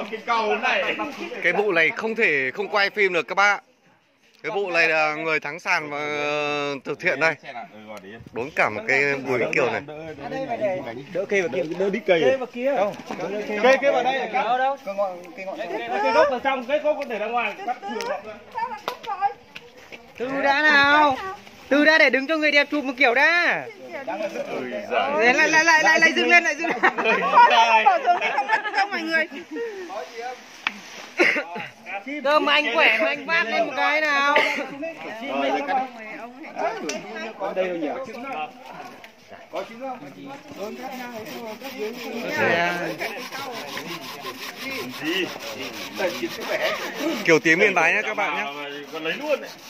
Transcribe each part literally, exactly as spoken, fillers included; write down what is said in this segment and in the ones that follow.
cái cầu này. Cái vụ này không thể không quay phim được các bác. Cái vụ này là người thắng sàn và từ thiện đây. Đốn cả một cái bùi kiểu này. Đỡ cây vào kia, đỡ đít cây. Cây vào kia. Cây cây vào đây là đâu đâu. Cây ngọn cây ngọn. Cây gốc ở trong, cây gốc có để ra ngoài, cắt thừa gọn ra. Từ đã nào. Từ đã để đứng cho người đẹp chụp một kiểu đã. Lại lại lại lại lại, lại dừng lên lại dừng lên. Bỏ xuống đi không mất công mọi người. Cơ mà anh khỏe mà anh vác lên một cái nào. Có đây đâu nhỉ? Có trứng không? Gì? Kiểu tiếng Yên Bái nhé các bạn nhé. Còn lấy luôn đấy.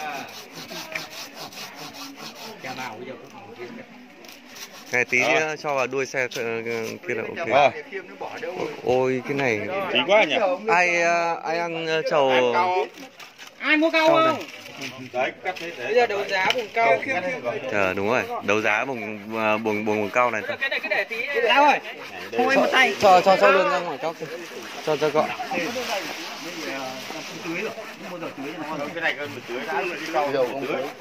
Này tí cho vào đuôi xe kia là ok. Ôi cái này Tí quá nhỉ? ai ai ăn trầu. Ai mua cao không? Đấy, cắt thế đấy. Bây giờ đấu giá vùng cao. Ờ đúng rồi, đấu giá vùng vùng vùng, vùng cao này thôi. Cái này cứ để tí. Lão ơi. Thôi một tay. Cho cho cho luôn ra ngoài cho cho cho gọn. Cái này cần một tưới đã đi cầu đầu không tưới.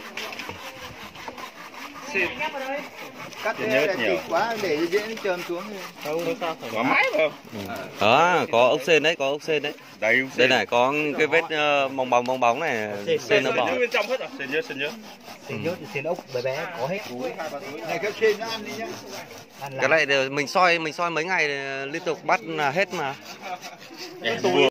Cắt thế là chịu quá để dễ trơn xuống. Không sao, có máy không? Đó, có ốc sên đấy, có ốc sên đấy. Đây, đây này có cái vết uh, bong bóng bong bóng này, sên nó bỏ. Bên trong hết rồi. Sên nhớt, sên nhớt. Sên nhớt, sên ốc bé bé có hết. Này cái sên nó ăn đi nhá. Cái này đều mình soi mình soi mấy ngày liên tục bắt là hết mà.